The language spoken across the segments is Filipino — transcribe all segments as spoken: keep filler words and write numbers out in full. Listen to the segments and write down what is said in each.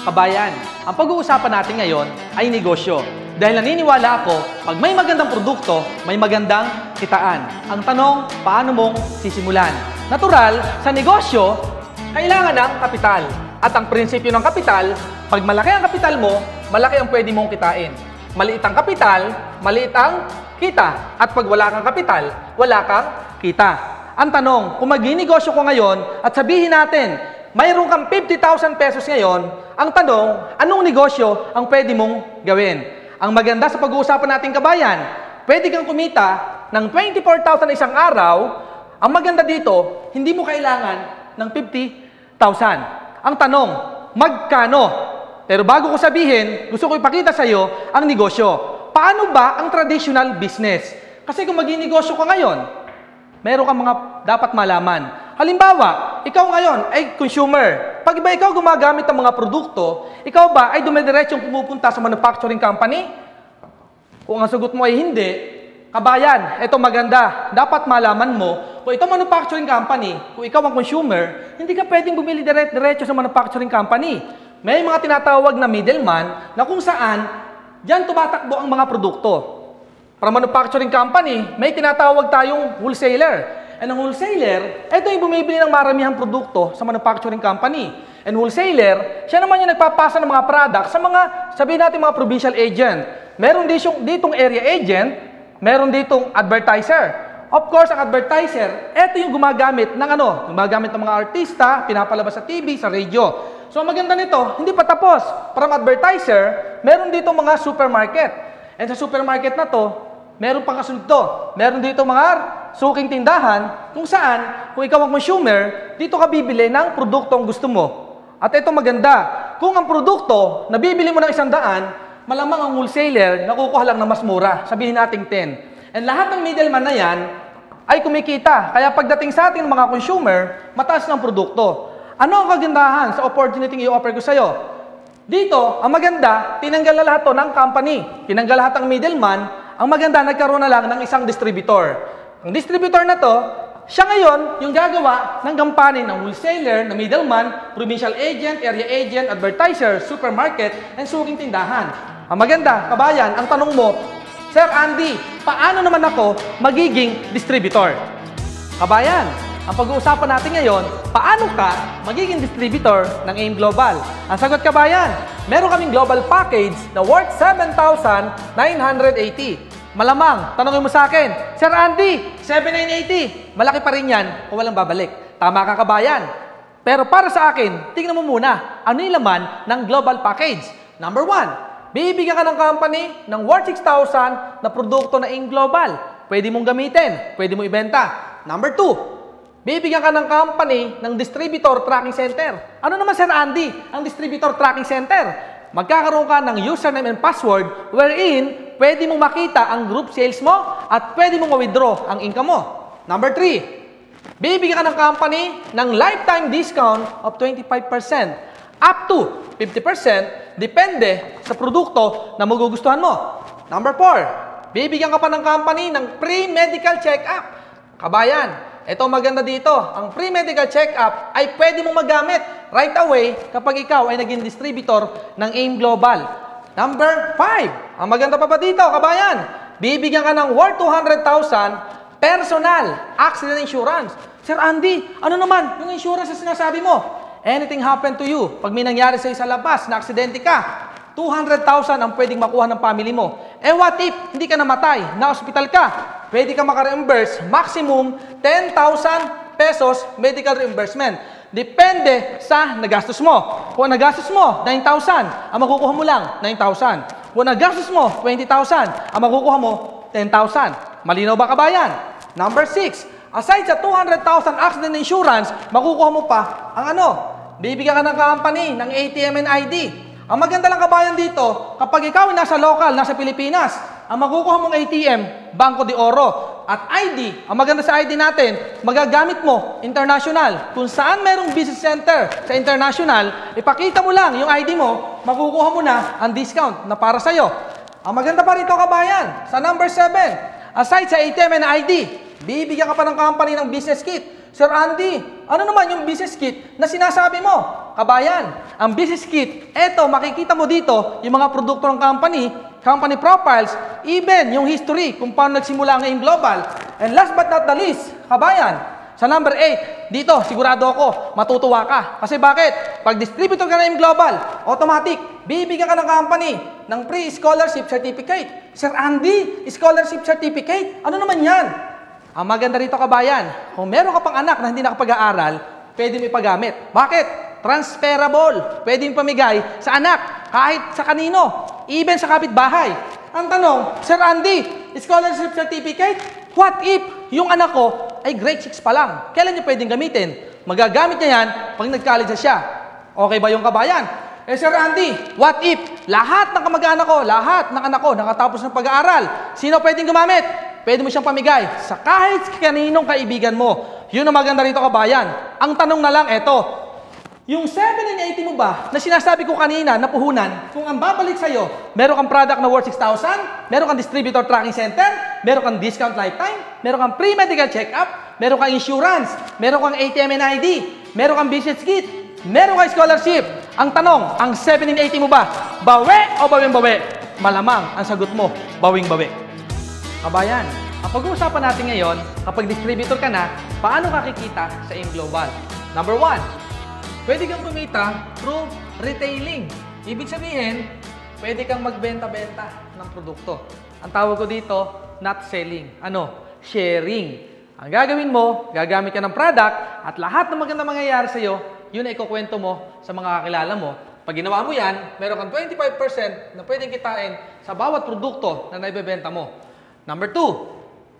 Kabayan, ang pag-uusapan natin ngayon ay negosyo. Dahil naniniwala ako, pag may magandang produkto, may magandang kitaan. Ang tanong, paano mong sisimulan? Natural, sa negosyo, kailangan ng kapital. At ang prinsipyo ng kapital, pag malaki ang kapital mo, malaki ang pwede mong kitain. Maliit ang kapital, maliit ang kita. At pag wala kang kapital, wala kang kita. Ang tanong, kung mag-negosyo ko ngayon at sabihin natin, mayroon kang fifty thousand pesos ngayon, ang tanong, anong negosyo ang pwede mong gawin? Ang maganda sa pag-uusapan nating kabayan, pwede kang kumita ng twenty-four thousand isang araw. Ang maganda dito, hindi mo kailangan ng fifty thousand. Ang tanong, magkano? Pero bago ko sabihin, gusto ko ipakita sa iyo ang negosyo. Paano ba ang traditional business? Kasi kung mag-negosyo ka ngayon, meron kang mga dapat malaman. Halimbawa, ikaw ngayon ay consumer. Pag ba ikaw gumagamit ng mga produkto, ikaw ba ay dumidiretsong pumupunta sa manufacturing company? Kung ang sagot mo ay hindi, kabayan, ito maganda. Dapat malaman mo, kung ito manufacturing company, kung ikaw ang consumer, hindi ka pwedeng bumili diretso sa manufacturing company. May mga tinatawag na middleman na kung saan diyan tumatakbo ang mga produkto. Para manufacturing company, may tinatawag tayong wholesaler. And ang wholesaler, ito yung bumibili ng maramihang produkto sa manufacturing company. And wholesaler, siya naman yung nagpapasa ng mga products sa mga, sabihin natin mga provincial agent. Meron ditong, ditong area agent, meron ditong advertiser. Of course, ang advertiser, ito yung gumagamit ng ano, gumagamit ng mga artista, pinapalabas sa T V, sa radio. So, ang maganda nito, hindi pa tapos. From advertiser, meron dito mga supermarket. And sa supermarket na to, meron pang kasunod to. Meron dito mga suking tindahan kung saan, kung ikaw ang consumer, dito ka bibili ng produktong gusto mo. At ito maganda, kung ang produkto na bibili mo ng isang daan, malamang ang wholesaler nakukuha lang na mas mura. Sabihin natin ten. And lahat ng middleman na yan ay kumikita. Kaya pagdating sa ating mga consumer, mataas ng produkto. Ano ang kagandahan sa opportunity i-offer ko sa'yo? Dito, ang maganda, tinanggal na lahat to ng company. Tinanggal lahat ng middleman. Ang maganda, nagkaroon na lang ng isang distributor. Ang distributor na to, siya ngayon yung gagawa ng gampanin ng wholesaler, na middleman, provincial agent, area agent, advertiser, supermarket, and suking tindahan. Ang maganda, kabayan, ang tanong mo, Sir Andy, paano naman ako magiging distributor? Kabayan, ang pag-uusapan natin ngayon, paano ka magiging distributor ng A I M Global? Ang sagot, kabayan, meron kaming global package na worth seven thousand nine hundred eighty. Malamang, tanongin mo sa akin, Sir Andy, seven thousand nine hundred eighty, malaki pa rin yan kung walang babalik. Tama ka, kabayan. Pero para sa akin, tingnan mo muna, ano yung laman ng global package? Number one, bibigyan ka ng company ng worth six thousand na produkto na A I M Global. Pwede mong gamitin, pwede mong ibenta. Number two, bibigyan ka ng company ng distributor tracking center. Ano naman, Sir Andy, ang distributor tracking center? Magkakaroon ka ng username and password wherein pwede mong makita ang group sales mo at pwede mong ma-withdraw ang income mo. Number three, bibigyan ka ng company ng lifetime discount of twenty-five percent up to fifty percent depende sa produkto na magugustuhan mo. Number four, bibigyan ka pa ng company ng pre-medical check-up. Kabayan, ito maganda dito. Ang pre-medical check-up ay pwede mong magamit right away kapag ikaw ay naging distributor ng A I M Global. Number five, ang maganda pa ba dito, kabayan? Bibigyan ka ng worth two hundred thousand personal accident insurance. Sir Andy, ano naman yung insurance na sinasabi mo? Anything happen to you, pag may nangyari sa'yo sa labas, na aksidente ka, two hundred thousand ang pwedeng makuha ng family mo. Eh what if hindi ka namatay, na-hospital ka? Pwede ka maka-reimburse maximum ten thousand pesos medical reimbursement. Depende sa nagastos mo. Kung nagastos mo nine thousand, ang makukuha mo lang nine thousand. Kung nagastos mo twenty thousand, ang makukuha mo ten thousand. Malinaw ba, kabayan? Number six, aside sa two hundred thousand accident insurance, makukuha mo pa ang ano? Bibigyan ka ng company ng A T M and I D. Ang maganda lang, kabayan, dito, kapag ikaw ay nasa local, nasa Pilipinas, ang makukuha mong A T M, Banco de Oro. At I D, ang maganda sa I D natin, magagamit mo international. Kung saan merong business center sa international, ipakita mo lang yung I D mo, makukuha mo na ang discount na para sa'yo. Ang maganda pa rito, kabayan, sa number seven, aside sa A T M and I D, bibigyan ka pa ng company ng business kit. Sir Andy, ano naman yung business kit na sinasabi mo? Kabayan, ang business kit, eto, makikita mo dito yung mga produkto ng company, company profiles, even yung history kung paano nagsimula ang AIM Global. And last but not the least, kabayan, sa number eight, dito, sigurado ako, matutuwa ka. Kasi bakit? Pag distributor ka ng AIM Global, automatic, bibigyan ka ng company ng pre-scholarship certificate. Sir Andy, scholarship certificate? Ano naman yan? Ang maganda rito, kabayan, kung meron ka pang anak na hindi nakapag-aaral, pwede mo ipagamit. Bakit? Transferable. Pwede mo pamigay sa anak, kahit sa kanino, even sa kapitbahay. Ang tanong, Sir Andy, scholarship certificate? What if yung anak ko ay grade six pa lang? Kailan niya pwedeng gamitin? Magagamit niya yan pag nag-college na siya. Okay ba yung kabayan? Eh, Sir Andy, what if lahat ng kamag-anak ko, lahat ng anak ko nakatapos ng pag-aaral, sino pwedeng gumamit? Pwede mo siyang pamigay sa kahit kaninong kaibigan mo. Yun ang maganda rito, kabayan. Ang tanong na lang, eto. Yung seven and eighty mo ba, na sinasabi ko kanina, na puhunan, kung ang babalik sa'yo, meron kang product na worth six thousand, meron kang distributor tracking center, meron kang discount lifetime, meron kang pre-medical check-up, meron kang insurance, meron kang A T M and I D, meron kang business kit, meron kang scholarship. Ang tanong, ang seven and eighty mo ba, bawi o bawing-bawi? Malamang ang sagot mo, bawing-bawi. Kabayan, ang pag-uusapan natin ngayon, kapag distributor ka na, paano ka kikita sa AIM Global? Number one, pwede kang kumita through retailing. Ibig sabihin, pwede kang magbenta-benta ng produkto. Ang tawag ko dito, not selling. Ano? Sharing. Ang gagawin mo, gagamit ka ng product at lahat ng magandang mangyayari sa'yo, yun ay ikukwento mo sa mga kakilala mo. Pag ginawa mo yan, meron kang twenty-five percent na pwedeng kitain sa bawat produkto na naibebenta mo. Number two,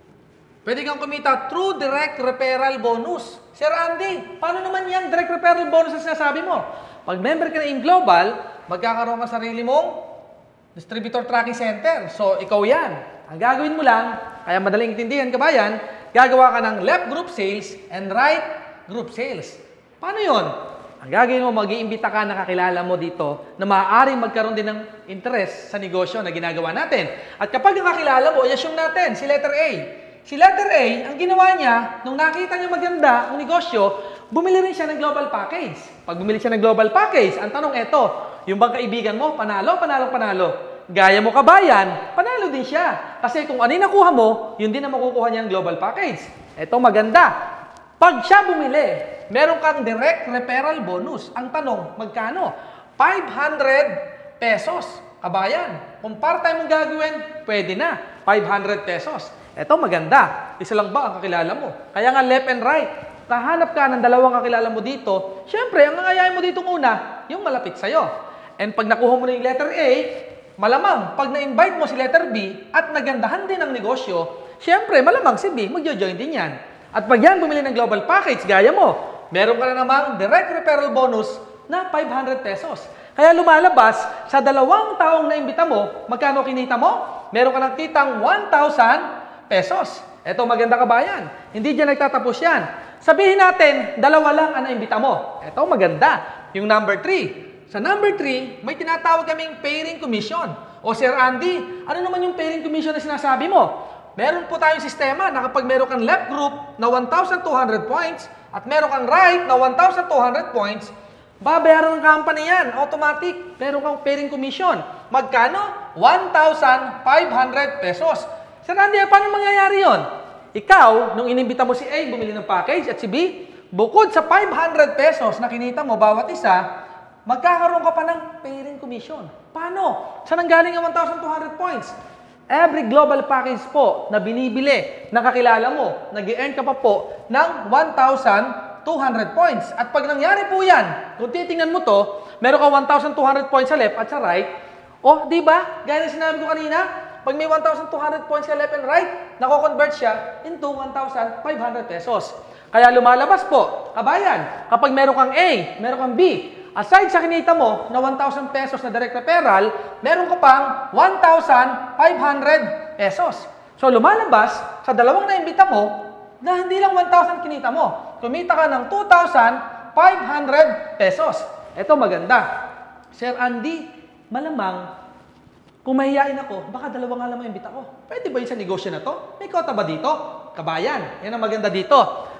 pwede kang kumita through direct referral bonus. Sir Andy, paano naman yan direct referral bonus na sinasabi mo? Pag member ka na AIM Global, magkakaroon ka sarili mong distributor tracking center. So, ikaw yan. Ang gagawin mo lang, kaya madaling intindihan, kabayan, gagawa ka ng left group sales and right group sales. Paano yun? Ang gagawin mo, mag-iimbita ka na kakilala mo dito na maaaring magkaroon din ng interest sa negosyo na ginagawa natin. At kapag ang kakilala mo, i-assume natin, si letter A. Si letter A, ang ginawa niya, nung nakita niya maganda ang negosyo, bumili rin siya ng global package. Pag bumili siya ng global package, ang tanong eto, yung bang kaibigan mo, panalo, panalo, panalo. Gaya mo kabayan, panalo din siya. Kasi kung ano yung nakuha mo, yun din ang makukuha niya ng global package. Eto maganda. Pag siya bumili, meron kang direct referral bonus. Ang tanong, magkano? five hundred pesos. Kabayan, kung part-time mong gagawin, pwede na. five hundred pesos. Eto maganda. Isa lang ba ang kakilala mo? Kaya nga left and right. Kahanap ka ng dalawang kakilala mo dito. Siyempre, ang nangayayin mo dito muna, yung malapit sa'yo. And pag nakuha mo na yung letter A, malamang, pag na-invite mo si letter B at nagandahan din ang negosyo, siyempre, malamang si B, magjo-join din yan. At pag yan bumili ng global package, gaya mo, meron ka na namang direct referral bonus na five hundred pesos. Kaya lumalabas, sa dalawang taong naimbita mo, magkano kinita mo? Meron ka ng kitang one thousand pesos. Eto, maganda kabayan. Hindi dyan nagtatapos yan. Sabihin natin, dalawa lang ang naimbita mo. Eto, maganda. Yung number three. Sa number three, may tinatawag kaming pairing commission. O Sir Andy, ano naman yung pairing commission na sinasabi mo? Meron po tayong sistema na kapag meron kang left group na one thousand two hundred points at meron kang right na one thousand two hundred points, babayaran ng company yan. Automatic. Meron kang pairing commission. Magkano? one thousand five hundred pesos. Sir Andy, paano mangyayari yon? Ikaw, nung inimbita mo si A, bumili ng package at si B, bukod sa five hundred pesos na kinita mo bawat isa, magkakaroon ka pa ng pairing commission. Paano? Saan ang galing ang one thousand two hundred points? Every global package po na binibili ng kakilala mo, nag-earn ka pa po ng one thousand two hundred points. At pag nangyari po yan, kung titingnan mo to, meron ka one thousand two hundred points sa left at sa right. O, di ba? Gaya na sinabi ko kanina, pag may one thousand two hundred points sa left and right, nako-convert siya into one thousand five hundred pesos. Kaya lumalabas po, kabayan, kapag meron kang A, meron kang B, aside sa kinita mo na one thousand pesos na direct referral, meron ka pang one thousand five hundred pesos. So, lumalabas sa dalawang naimbita mo na hindi lang one thousand kinita mo. Kumita ka ng two thousand five hundred pesos. Ito maganda. Sir Andy, malamang, kung mahihain ako, baka dalawa nga lang ang imbita ko. Pwede ba yun sa negosyo na to? May kota ba dito? Kabayan, yan ang maganda dito.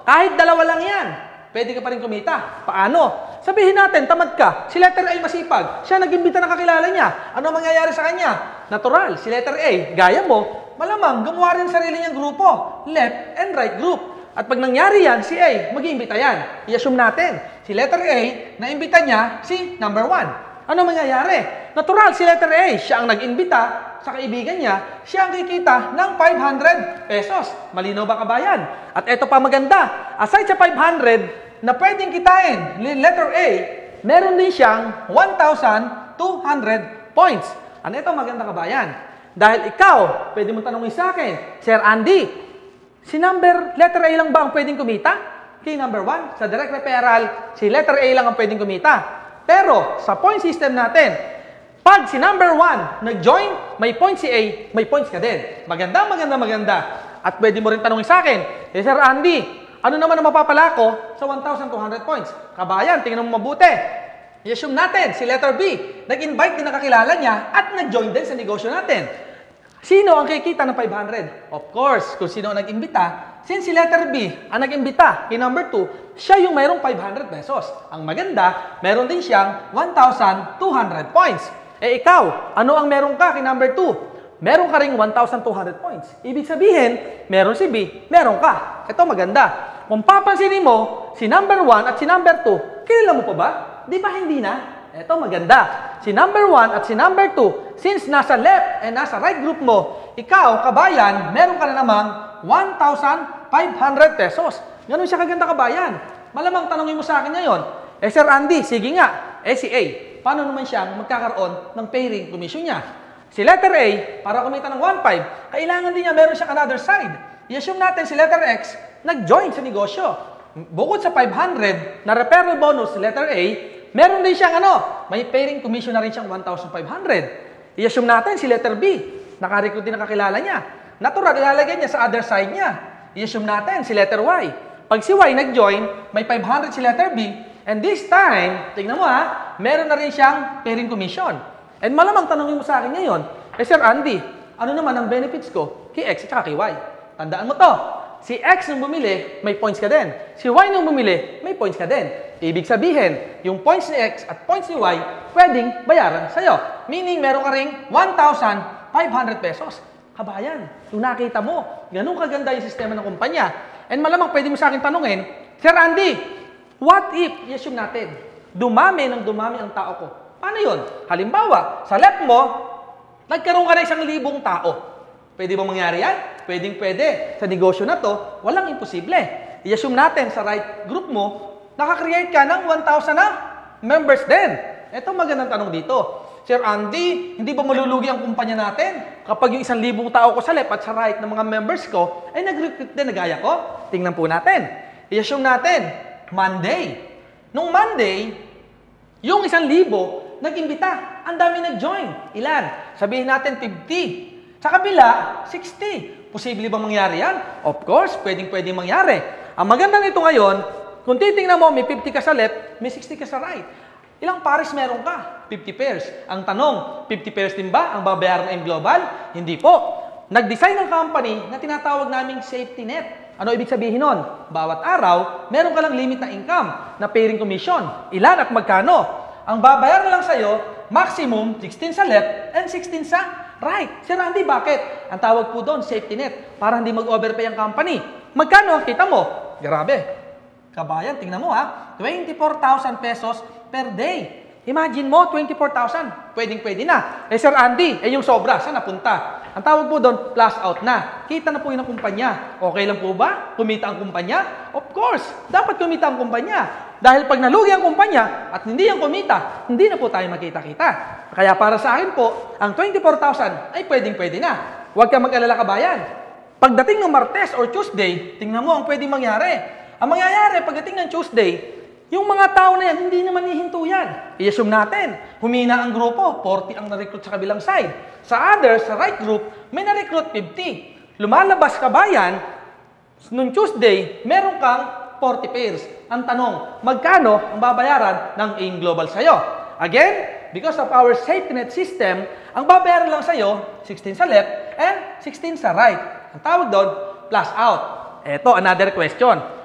Kahit dalawa lang yan, pwede ka pa rin kumita. Paano? Sabihin natin, tamad ka. Si letter A masipag. Siya nag-imbita ng kakilala niya. Ano mangyayari sa kanya? Natural. Si letter A, gaya mo, malamang gumawa rin sarili niyang grupo. Left and right group. At pag nangyari yan, si A, mag-iimbita yan. I-assume natin, si letter A, na-imbita niya si number one. Ano mangyayari? Natural, si letter A, siya ang nag-imbita sa kaibigan niya, siya ang kikita ng five hundred pesos. Malinaw ba kabayan? At eto pa maganda, aside sa five hundred na pwedeng kitain, letter A, meron din siyang one thousand two hundred points. Ano ito maganda kabayan? Dahil ikaw, pwede mong tanongin sa akin, Sir Andy, si number, letter A lang ba ang pwedeng kumita? Kay number one, sa direct referral, si letter A lang ang pwedeng kumita. Pero, sa point system natin, pag si number one nag-join, may point si A, may points ka din. Maganda, maganda, maganda. At pwede mo rin tanongin sa akin, eh, Sir Andy, ano naman ang mapapala ko sa one thousand two hundred points? Kabayan, tingnan mo mabuti. I-assume natin, si letter B, nag-invite din na kakilala niya at nag-join din sa negosyo natin. Sino ang kikita ng five hundred? Of course, kung sino ang nag-imbita, since si letter B ang nag-imbita kay number two, siya yung mayroong five hundred pesos. Ang maganda, meron din siyang one thousand two hundred points. Eh ikaw, ano ang meron ka kay number two? Meron ka ring one thousand two hundred points. Ibig sabihin, meron si B, meron ka. Ito maganda. Kung papansinin mo, si number one at si number two, kilala mo pa ba? Di ba hindi na? Ito maganda. Si number one at si number two, since nasa left and nasa right group mo, ikaw, kabayan, meron ka na namang one thousand five hundred pesos. Ganun siya kaganda kabayan. Malamang tanongin mo sa akin ngayon, eh Sir Andy, sige nga, eh si A, paano naman siyang magkakaroon ng pairing commission niya? Si letter A, para kumita ng one point five, kailangan din niya meron siyang another side. I-assume natin si letter X, nag-join sa negosyo. Bukod sa five hundred na referral bonus si letter A, meron din siyang ano, may pairing commission na rin siyang one thousand five hundred. I-assume natin si letter B, nakarecruit din ang kakilala niya. Natural, ilalagay niya sa other side niya. I-assume natin si letter Y. Pag si Y nag-join, may five hundred si letter B, and this time, tignan mo ha, meron na rin siyang pairing commission. And malamang tanongin mo sa akin ngayon, eh Sir Andy, ano naman ang benefits ko kay X at kay Y? Tandaan mo to, si X nung bumili, may points ka din. Si Y nung bumili, may points ka din. Ibig sabihin, yung points ni X at points ni Y, pwedeng bayaran sa'yo. Meaning, meron ka ring one thousand five hundred pesos. Kabayan, yung nakita mo, ganun kaganda yung sistema ng kumpanya. And malamang pwede mo sa akin tanungin, Sir Andy, what if, i-assume natin, dumami ng dumami ang tao ko? Paano yun? Halimbawa, sa left mo, nagkaroon ka na isang libong tao. Pwede ba mangyari yan? Pwedeng pwede. Sa negosyo na to, walang imposible. I-assume natin sa right group mo, nakakreate ka ng one thousand na members din. Ito magandang tanong dito. Sir Andy, hindi ba malulugi ang kumpanya natin kapag yung isang libong tao ko sa left at sa right ng mga members ko ay nag-recruit din na gaya ko? Tingnan po natin. I-assume natin, Monday. Nung Monday, yung isang libo, nag-imbita. Ang dami nag-join. Ilan? Sabihin natin fifty. Sa kabila, sixty. Posible ba mangyari yan? Of course, pwedeng-pwedeng mangyari. Ang maganda nito ngayon, kung titingnan mo, may fifty ka sa left, may sixty ka sa right. Ilang pares meron ka? fifty pairs. Ang tanong, fifty pairs din ba ang babayaran ng global? Hindi po. Nag-design ng company na tinatawag naming safety net. Ano ibig sabihin nun? Bawat araw, meron ka lang limit na income na pairing commission. Ilan at magkano? Ang babayaran lang sa'yo, maximum sixteen sa left and sixteen sa right. Sir Andy, bakit? Ang tawag po doon, safety net. Para hindi mag-overpay ang company. Magkano? Kita mo. Grabe. Kabayan, tingnan mo ha. twenty-four thousand pesos per day. Imagine mo, twenty-four thousand. Pwedeng-pwede na. Eh, Sir Andy, eh yung sobra, saan napunta? Ang tawag po doon, plus out na. Kita na po yun ang kumpanya. Okay lang po ba? Kumita ang kumpanya? Of course, dapat kumita ang kumpanya. Dahil pag nalugi ang kumpanya at hindi ang kumita, hindi na po tayo magkita-kita. Kaya para sa akin po, ang twenty-four thousand ay pwedeng-pwede na. Huwag kang mag-alala kabayan. Pagdating ng Martes or Tuesday, tingnan mo ang pwedeng mangyari. Ang mangyayari pagdating ng Tuesday, yung mga tao na yan, hindi naman hihinto yan. I-assume natin, humina ang grupo, forty ang na-recruit sa kabilang side. Sa others, sa right group, may na-recruit fifty. Lumalabas kabayan, nung Tuesday, meron kang forty pairs. Ang tanong, magkano ang babayaran ng AIM Global sa'yo? Again, because of our safety net system, ang babayaran lang sa'yo, sixteen sa left and sixteen sa right. Ang tawag doon, plus out. Eto, another question.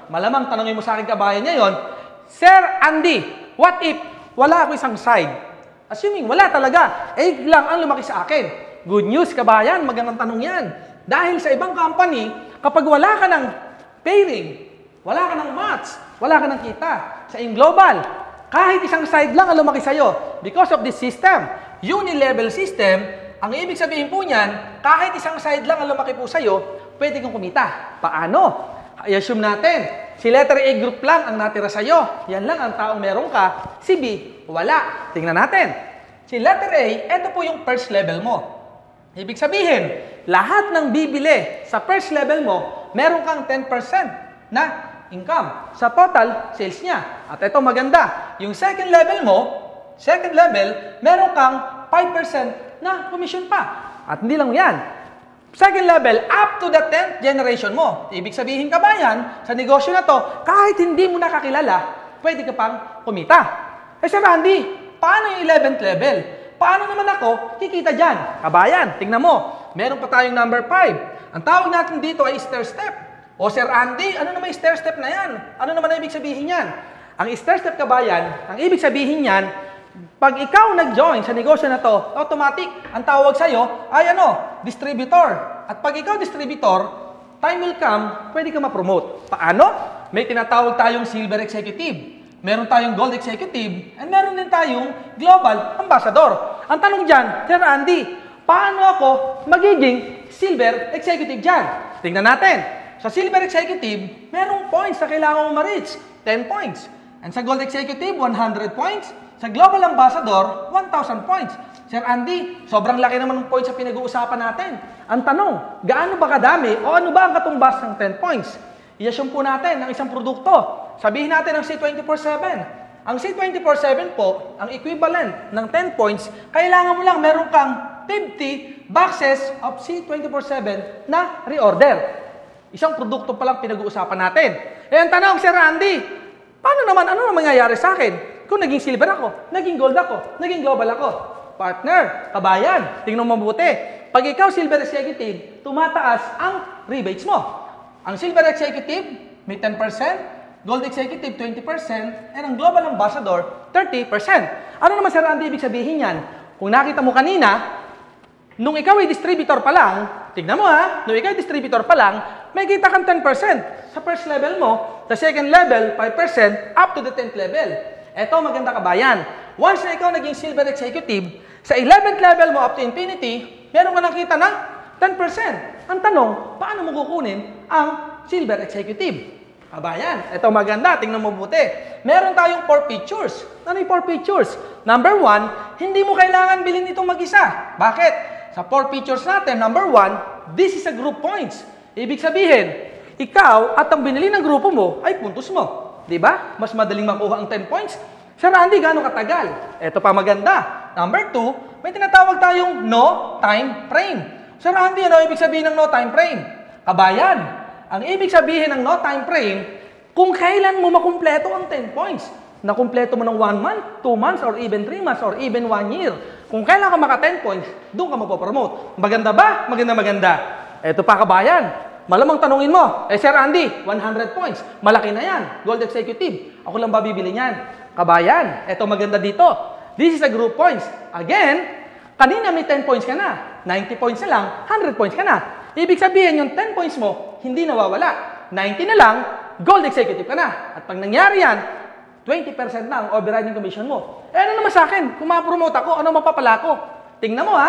Malamang tanongin mo sa akin kabayan ngayon, Sir Andy, what if wala ako isang side? Assuming wala talaga, egg lang ang lumaki sa akin. Good news kabayan, magandang tanong yan. Dahil sa ibang company, kapag wala ka ng pairing, wala ka ng match, wala ka ng kita, sa in-global, kahit isang side lang ang lumaki sa'yo, because of this system, uni-level system, ang ibig sabihin po niyan, kahit isang side lang ang lumaki po sa'yo, pwede kang kumita. Paano? I-assume natin, si letter A group lang ang natira sa'yo. Yan lang ang taong meron ka. Si B, wala. Tingnan natin. Si letter A, ito po yung first level mo. Ibig sabihin, lahat ng bibili sa first level mo, meron kang ten percent na income sa total sales niya. At ito maganda. Yung second level mo, second level, meron kang five percent na commission pa. At hindi lang yan. Second level, up to the tenth generation mo. Ibig sabihin kabayan, sa negosyo na to, kahit hindi mo nakakilala, pwede ka pang kumita. Eh Sir Randy, paano yung eleventh level? Paano naman ako kikita dyan? Kabayan, tingnan mo. Meron pa tayong number five. Ang tawag natin dito ay stair step. O Sir Andy, ano naman yung stair step na yan? Ano naman ang ibig sabihin yan? Ang stair step kabayan, ang ibig sabihin yan, pag ikaw nag-join sa negosyo na to, automatic, ang tawag sa'yo ay ano, distributor. At pag ikaw distributor, time will come, pwede ka ma-promote. Paano? May tinatawag tayong silver executive, meron tayong gold executive, and meron din tayong global ambassador. Ang tanong dyan, Sir Andy, paano ako magiging silver executive dyan? Tingnan natin. Sa silver executive, merong points na kailangan mo ma-reach, ten points. And sa gold executive, one hundred points. Sa Global Ambassador, one thousand points. Sir Andy, sobrang laki naman ng points sa pinag-uusapan natin. Ang tanong, gaano ba kadami o ano ba ang katumbas ng ten points? I-assume po natin ng isang produkto. Sabihin natin ang C twenty-four seven. Ang C twenty-four seven po, ang equivalent ng ten points, kailangan mo lang meron kang fifty boxes of C twenty-four seven na reorder. Isang produkto pa lang pinag-uusapan natin. Eh, ang tanong, Sir Andy, paano naman, ano naman mangyayari sa akin? Kung naging silver ako, naging gold ako, naging global ako. Partner, kabayan, tingnan mo mabuti. Pag ikaw silver executive, tumataas ang rebates mo. Ang silver executive, may ten percent, gold executive, twenty percent, and ang global ambassador, thirty percent. Ano naman, Sir Andy, ibig sabihin yan? Kung nakita mo kanina, nung ikaw ay distributor pa lang, tignan mo ha, nung ikaw ay distributor pa lang, may kita kang ten percent sa first level mo, sa second level, five percent, up to the tenth level. Eto, maganda kabayan. Once na ikaw naging silver executive, sa eleventh level mo up to infinity, meron ka nakita ng ten percent. Ang tanong, paano mo kukunin ang silver executive? Kabayan, eto maganda, tingnan mo buti. Meron tayong four features. Ano yung four features? Number one, hindi mo kailangan bilhin itong mag-isa. Bakit? Sa four features natin, number one, this is a group points. Ibig sabihin, ikaw at ang binili ng grupo mo ay puntos mo. Diba? Mas madaling makuha ang ten points. Sir Andy, gano'ng katagal? Ito pa maganda. Number two, may tinatawag tayong no time frame. Sir Andy, ano ibig sabihin ng no time frame? Kabayan, ang ibig sabihin ng no time frame, kung kailan mo makumpleto ang ten points. Nakumpleto mo ng one month, two months, or even three months, or even one year. Kung kailan ka maka ten points, doon ka mapopromote. Maganda ba? Maganda, maganda. Ito pa kabayan. Malamang tanungin mo, eh Sir Andy, one hundred points. Malaki na yan. Gold executive. Ako lang ba bibili niyan? Kabayan, eto maganda dito. This is a group points. Again, kanina may ten points ka na. ninety points na lang, one hundred points ka na. Ibig sabihin, yung ten points mo, hindi nawawala. ninety na lang, gold executive ka na. At pag nangyari yan, twenty percent na ang overriding commission mo. Eh ano naman sa akin? Kung ma-promote ako, ano mapapala ko? Tingnan mo ha,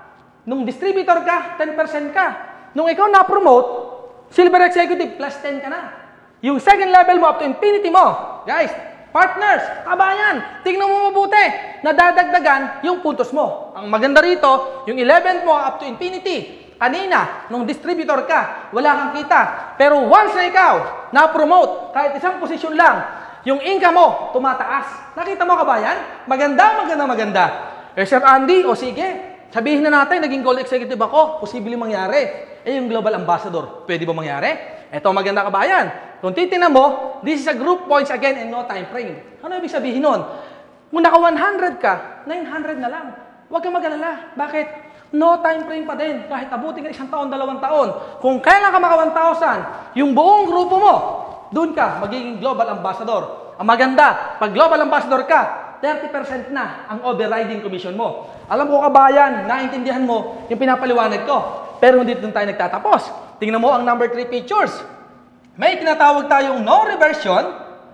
nung distributor ka, ten percent ka. Nung ikaw na-promote, silver executive, plus ten ka na. Yung second level mo up to infinity mo. Guys, partners, kabayan, tingnan mo mabuti. Nadadagdagan yung puntos mo. Ang maganda rito, yung eleventh mo up to infinity. Kanina, nung distributor ka, wala kang kita. Pero once na ikaw, na-promote, kahit isang posisyon lang, yung income mo, tumataas. Nakita mo kabayan? Maganda, maganda, maganda. Eh, Sir Andy, o sige, sabihin na natin, naging gold executive ako, posibleng mangyari. Eh, yung global ambassador, pwede ba mangyari? Ito, maganda kabayan. Kung titignan mo, this is a group points again and no time frame. Ano ibig sabihin nun? Kung naka one hundred ka, nine hundred na lang. Huwag kang mag-alala. Bakit? No time frame pa din. Kahit abutin ka isang taon, dalawang taon. Kung kailan ka maka one thousand, yung buong grupo mo, doon ka magiging global ambassador. Ang maganda, pag global ambassador ka, thirty percent na ang overriding commission mo. Alam ko kabayan, naintindihan mo yung pinapaliwanag ko. Pero hindi doon tayo nagtatapos. Tingnan mo ang number three features. May tinatawag tayong no reversion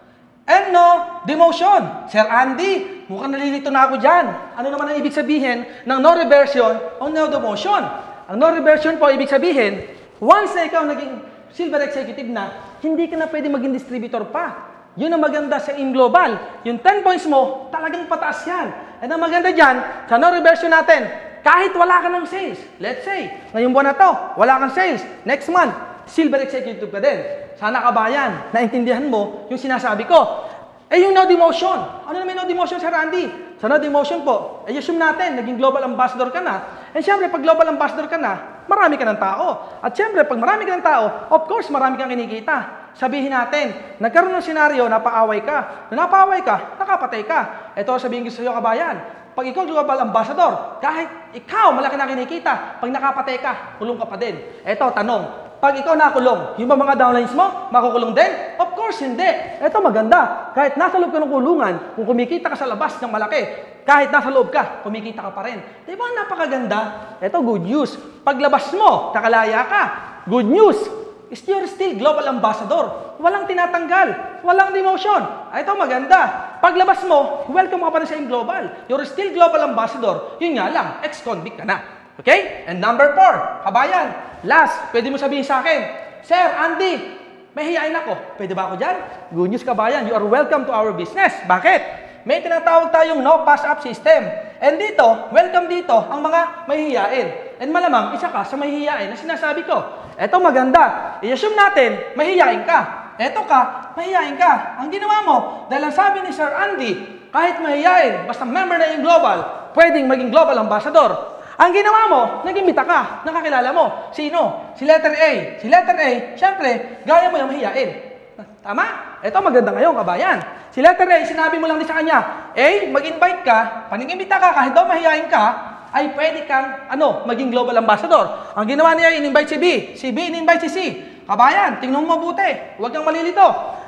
and no demotion. Sir Andy, mukhang nalilito na ako dyan. Ano naman ang ibig sabihin ng no reversion o no demotion? Ang no reversion po, ibig sabihin, once na ikaw naging silver executive na, hindi ka na pwede maging distributor pa. Yun ang maganda sa In Global. Yung ten points mo, talagang pataas yan. And ang maganda dyan, sa no reversion natin, kahit wala ka ng sales, let's say, ngayong buwan na to, wala kang sales, next month, silver executive ka din. Sana kabayan, naintindihan mo yung sinasabi ko. Eh yung no demotion, ano naman no demotion, Sir Randy? Sa no demotion po, eh assume natin, naging global ambassador ka na. And syempre, pag global ambassador ka na, marami ka ng tao. At syempre, pag marami ka ng tao, of course, marami kang kinikita. Sabihin natin, nagkaroon ng senaryo, napaaway ka. Na napaaway ka, nakapatay ka. Ito sabihin ko sa iyo, kabayan. Pag ikaw global ambassador, kahit ikaw malaki na kinikita, pag nakapatay ka, kulong ka pa din. Ito, tanong, pag ikaw nakulong, yung mga downlines mo, makukulong din? Of course, hindi. Ito maganda. Kahit nasa loob ka ng kulungan, kung kumikita ka sa labas ng malaki, kahit nasa loob ka, kumikita ka pa rin. Di ba napakaganda? Ito, good news. Paglabas mo, nakalaya ka. Good news. Is you're still global ambassador. Walang tinatanggal. Walang demotion. Ito maganda. Paglabas mo, welcome ka pa rin sa In Global. You're still global ambassador. Yun nga lang, ex-convict ka na. Okay? And number four, kabayan. Last, pwede mo sabihin sa akin, Sir Andy, may hiyain ako. Pwede ba ako dyan? Good news, kabayan. You are welcome to our business. Bakit? May tinatawag tayong no pass-up system. And dito, welcome dito ang mga mahihiyain. And malamang, isa ka sa mahihiyain na sinasabi ko. Eto maganda. I-assume natin, mahihiyain ka. Eto ka, mahihiyain ka. Ang ginawa mo, dahil ang sabi ni Sir Andy, kahit mahihiyain, basta member na yung global, pwedeng maging global ambassador. Ang ginawa mo, nag-imbita ka, nakakilala mo. Sino? Si letter A. Si letter A, syempre, gaya mo yung mahihiyain. Tama? Ito maganda ngayon, kabayan. Si letter A, sinabi mo lang din sa kanya, A, mag-invite ka, panig-imbita ka, kahit daw mahihiyain ka, ay pwede kang, ano, maging global ambassador. Ang ginawa niya, in-invite si B. Si B, in-invite si C. Kabayan, tingnan mo mabuti. Huwag kang malilito.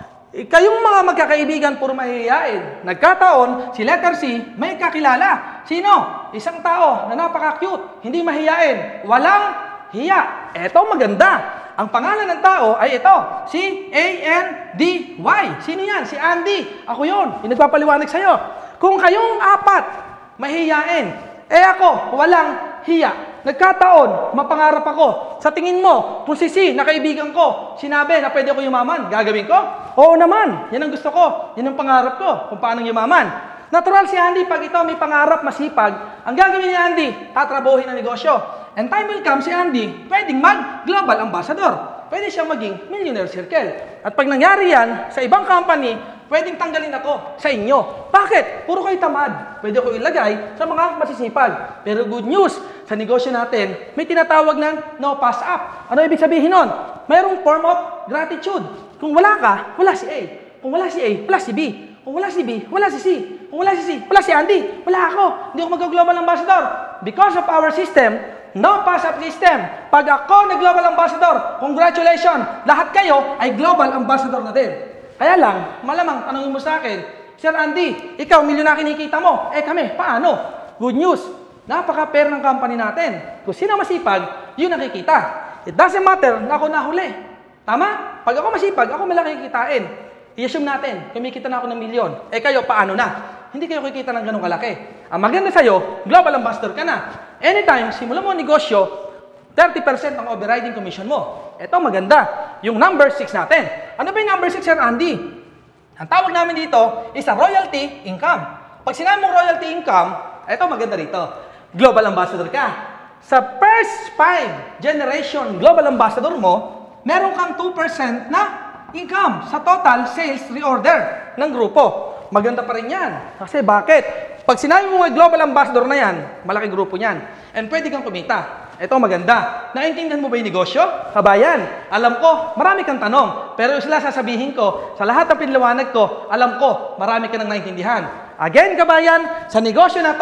Kayong mga magkakaibigan, puro mahihiyain. Nagkataon, si letter C, may kakilala. Sino? Isang tao na napaka-cute, hindi mahihiyain, walang hiya. Eto maganda. Ang pangalan ng tao ay ito, si A N D Y. Sino yan? Si Andy. Ako yun. Yung nagpapaliwanag sa'yo. Kung kayong apat, mahihiyain, eh ako, walang hiya. Nagkataon, mapangarap ako. Sa tingin mo, kung si C, na kaibigan ko, sinabi na pwede ako yumaman, gagawin ko? Oo naman. Yan ang gusto ko. Yan ang pangarap ko, kung paano yumaman. Natural si Andy, pag ito may pangarap, masipag, ang gagawin ni Andy, tatrabuhin ang negosyo. And time will come si Andy, pwedeng mag-global ambassador. Pwede siyang maging millionaire circle. At pag nangyari yan, sa ibang company, pwedeng tanggalin ako sa inyo. Bakit? Puro kayo tamad. Pwede ko ilagay sa mga masisipag. Pero good news, sa negosyo natin, may tinatawag ng no pass up. Ano ibig sabihin nun? Mayroong form of gratitude. Kung wala ka, wala si A. Kung wala si A, wala si B. Kung wala si B, wala si C. Kung wala si C, wala si Andy. Wala ako. Hindi ako mag-global ambassador. Because of our system, no pass-up system. Pag ako nag-global ambassador, congratulations, lahat kayo ay global ambassador na din. Kaya lang, malamang tanongin mo sa akin, Sir Andy, ikaw, milyon na kinikita mo. Eh kami, paano? Good news, napaka-fair ng company natin. Kung sino masipag, yun nakikita. It doesn't matter na ako nahuli. Tama? Pag ako masipag, ako malaki kikitain. I-assume natin, kumikita na ako ng milyon. Eh kayo, paano na? Hindi kayo kikita ng ganong kalaki. Ang maganda sa'yo, global ambassador ka na. Anytime, simulan mo ang negosyo, thirty percent ang overriding commission mo. Ito maganda. Yung number six natin. Ano ba yung number six, Sir Andy? Ang tawag namin dito is a royalty income. Pag sinabi mong royalty income, ito maganda rito. Global ambassador ka. Sa first five generation global ambassador mo, meron kang two percent na income sa total sales reorder ng grupo. Maganda pa rin yan. Kasi bakit? Pag sinabi mo nga global ambassador na yan, malaki grupo niyan. And pwede kang kumita. Ito maganda. Naintindihan mo ba yung negosyo? Kabayan, alam ko, marami kang tanong. Pero sila sasabihin ko, sa lahat ng pinliwanag ko, alam ko, marami ka nang naintindihan. Again, kabayan, sa negosyo na to,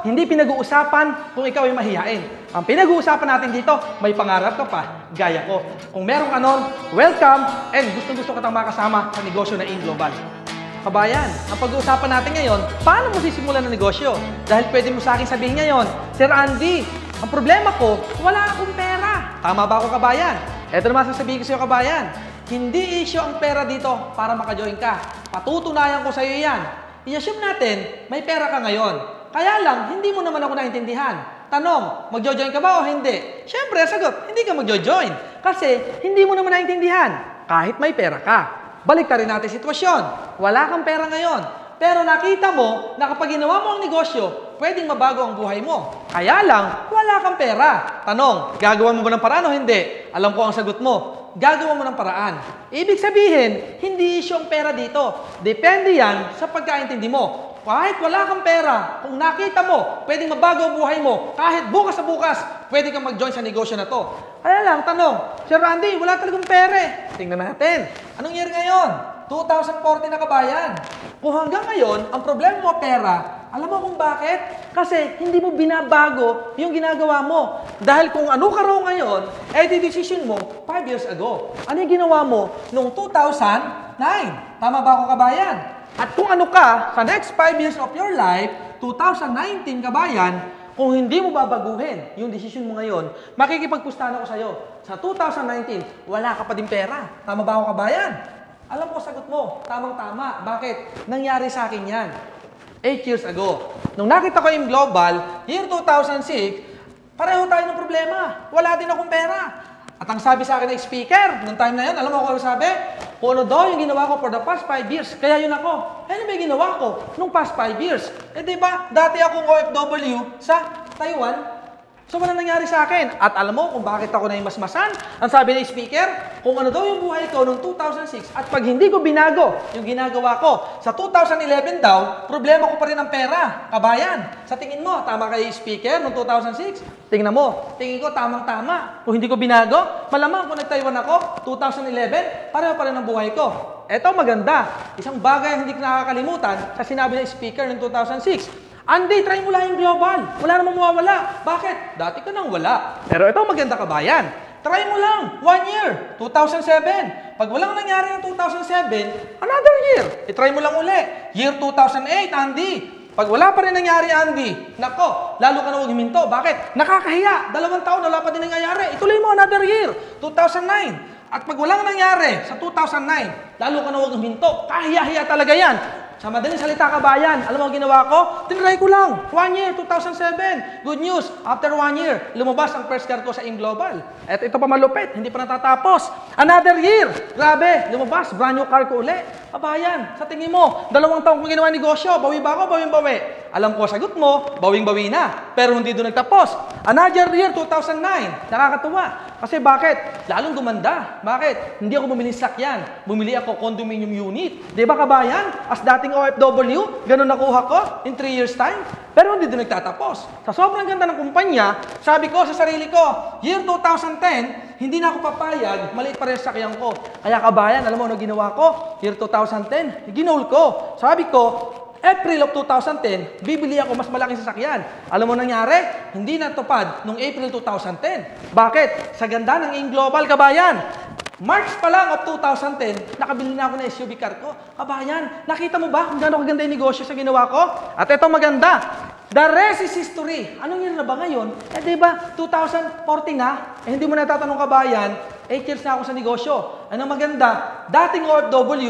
hindi pinag-uusapan kung ikaw ay mahihain. Ang pinag-uusapan natin dito, may pangarap ka pa, gaya ko. Kung meron ka nun, welcome, and gustong-gusto ka tang makasama sa negosyo na InGlobal. Kabayan, ang pag-uusapan natin ngayon, paano mo sisimulan ng negosyo? Dahil pwede mo sa akin sabihin ngayon, Sir Andy, ang problema ko, wala akong pera. Tama ba ako, kabayan? Ito naman sasabihin ko sa iyo, kabayan. Hindi issue ang pera dito para maka-join ka. Patutunayan ko sa iyo yan. I-assume natin, may pera ka ngayon. Kaya lang, hindi mo naman ako naintindihan. Tanong, magjo-join ka ba o hindi? Siyempre, sagot, hindi ka magjo-join. Kasi, hindi mo naman naintindihan. Kahit may pera ka. Balik rin natin sitwasyon. Wala kang pera ngayon. Pero nakita mo na kapag ginawa mo ang negosyo, pwedeng mabago ang buhay mo. Kaya lang, wala kang pera. Tanong, gagawa mo ba ng paraan o hindi? Alam ko ang sagot mo. Gagawa mo ng paraan. Ibig sabihin, hindi issue ang pera dito. Depende yan sa pagkaintindi mo. Kahit wala kang pera, kung nakita mo, pwedeng mabago ang buhay mo. Kahit bukas sa bukas, pwede kang mag-join sa negosyo na to. Kaya lang, tanong, Sir Randy, wala talagang pera eh. Tingnan natin. Anong year ngayon? two thousand fourteen na, kabayan. Kung hanggang ngayon, ang problema mo pera, alam mo kung bakit? Kasi hindi mo binabago yung ginagawa mo. Dahil kung ano ka raw ngayon, eh di decision mo five years ago. Ano yung ginawa mo noong two thousand nine? Tama ba ako, kabayan? At kung ano ka, sa next five years of your life, two thousand nineteen, kabayan, kung hindi mo babaguhin yung decision mo ngayon, makikipagpustahan ako sa'yo. Sa two thousand nineteen, wala ka pa din pera. Tama ba ako, kabayan? Alam ko, sagot mo. Tamang-tama. Bakit? Nangyari sa akin yan. eight years ago. Nung nakita ko yung Global, year two thousand six, pareho tayo ng problema. Wala din akong pera. At ang sabi sa akin ng speaker, nung time na yun, alam mo kung ano sabi? Kung ano daw yung ginawa ko for the past five years, kaya yun ako. Eh, ano ba yung ginawa ko nung past five years? Eh, di ba, dati akong O F W sa Taiwan. So, wala nangyari sa akin. At alam mo kung bakit ako na yung masmasan? Ang sabi ng speaker, kung ano daw yung buhay ko noong two thousand six at pag hindi ko binago yung ginagawa ko, sa two thousand eleven daw, problema ko pa rin ang pera. Kabayan, sa tingin mo, tama kayo yung speaker noong two thousand six? Tingnan mo, tingin ko tamang-tama. Kung hindi ko binago, malamang kung nag-Taiwan ako, two thousand eleven, pareho pa rin ang buhay ko. Eto maganda. Isang bagay ang hindi ko nakakalimutan sa sinabi ng speaker noong two thousand six. Andy, try mo lang yung global. Wala namang mawawala. Bakit? Dati ka nang wala. Pero ito maganda, kabayan. Try mo lang. One year. two thousand seven. Pag walang nangyari ng two thousand seven, another year. I-try mo lang uli. Year two thousand eight, Andy. Pag wala pa rin nangyari, Andy, nako, lalo ka na huwag huminto. Bakit? Nakakahiya. Dalawang taon, wala pa din nangyayari. Ituloy mo another year. two thousand nine. At pag walang nangyari sa two thousand nine, lalo ka na huwag huminto. Kahiya-hiya talaga yan. Sa madaling salita, kabayan, alam mo ang ginawa ko? Tinry ko lang. One year, two thousand seven. Good news, after one year, lumabas ang first car ko sa InGlobal. At ito pa malupit, hindi pa natatapos. Another year, grabe, lumabas, brand new car ko uli. Kabayan, sa tingin mo, dalawang taong kong ginawa negosyo, bawi ba ako, bawing-bawi? Alam ko, sagot mo, bawing-bawi na. Pero hindi doon nagtapos. Another year, two thousand nine. Nakakatuwa. Kasi bakit? Lalong gumanda. Bakit? Hindi ako bumili sakyan. Bumili ako condominium unit. Di ba, kabayan? As dating O F W, ganun nakuha ko in three years time. Pero hindi doon nagtatapos. Sa sobrang ganda ng kumpanya, sabi ko sa sarili ko, year two thousand ten, hindi na ako papayag, maliit pa rin sa sakyan ko. Kaya, kabayan, alam mo ano ginawa ko? Year two thousand ten, ginol ko. Sabi ko, April of two thousand ten, bibili ako mas malaking sasakyan. Alam mo nangyari? Hindi natupad noong April two thousand ten. Bakit? Sa ganda ng InGlobal, kabayan. March pa lang of two thousand ten, nakabili na ako ng S U V car ko. Kabayan, nakita mo ba kung gaano kaganda yung negosyo sa ginawa ko? At ito maganda. The rest is history. Anong year na ba ngayon? Eh, di ba, two thousand fourteen na? Eh, hindi mo natatanong, kabayan, eight years na ako sa negosyo. Anong maganda? Dating O F W,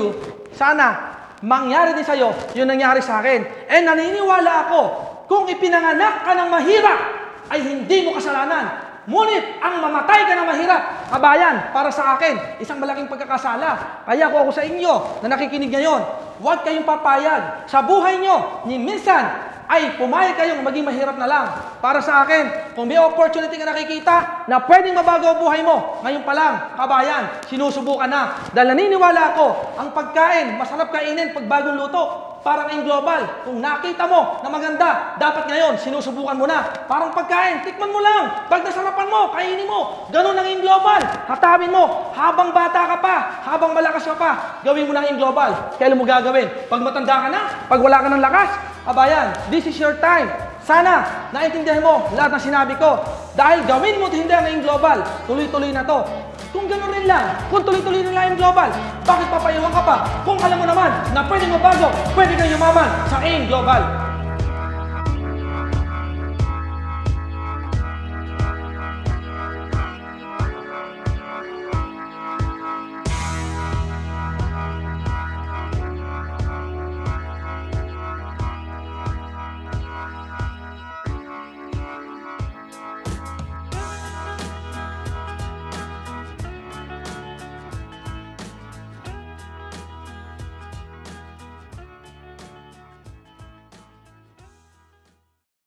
sana mangyari din sa'yo yung nangyari sa akin. And naniniwala ako, kung ipinanganak ka ng mahirap, ay hindi mo kasalanan. Ngunit, ang mamatay ka ng mahirap, kabayan, para sa akin, isang malaking pagkakasala. Kaya ko ako sa inyo na nakikinig ngayon, huwag kayong papayag sa buhay nyo, ni minsan, ay pumayag kayong maging mahirap na lang. Para sa akin, kung may opportunity ka nakikita na pwedeng mabago ang buhay mo, ngayon pa lang, kabayan, sinusubukan na. Dahil naniniwala ako, ang pagkain, masarap kainin pag bagong luto. Parang InGlobal, kung nakita mo na maganda, dapat ngayon, sinusubukan mo na. Parang pagkain, tikman mo lang. Pag nasarapan mo, kainin mo. Ganun ang InGlobal. Hatawin mo, habang bata ka pa, habang malakas ka pa, gawin mo ng InGlobal. Kailan mo gagawin? Pag matanda ka na, pag wala ka ng lakas, Abayan, this is your time. Sana, naintindihan mo lahat ng sinabi ko. Dahil gawin mo hindi ang AIM Global, tuloy-tuloy na to. Kung gano'n rin lang, kung tuloy-tuloy rin lang AIM Global, bakit papayuhan ka pa? Kung alam mo naman na pwede mabago, pwede kang yumaman sa AIM Global.